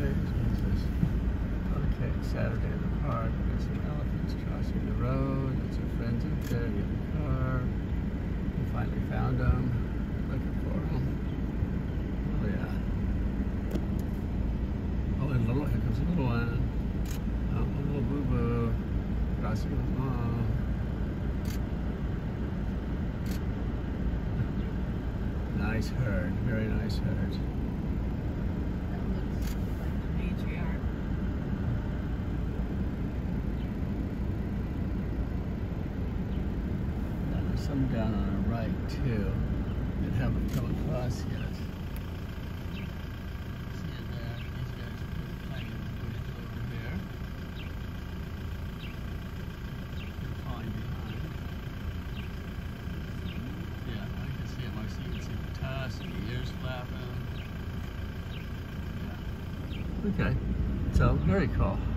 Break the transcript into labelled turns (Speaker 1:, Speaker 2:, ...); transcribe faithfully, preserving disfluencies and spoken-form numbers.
Speaker 1: What's this? Okay, Saturday in the park. There's some elephants crossing the road. There's our friends up there in the car. We finally found them. Looking for them. Oh yeah. Oh, and little, here comes a little one. Oh, a little boo-boo. Crossing with mom. Nice herd. Very nice herd.
Speaker 2: That looks like the matriarch.
Speaker 1: Now there's some down on our right too that haven't come across yet. See it there? These guys are playing the bridge over here. They're falling behind. Yeah, I can see them. I see, you can see the tusk, the ears flapping. Yeah. Okay, so very cool.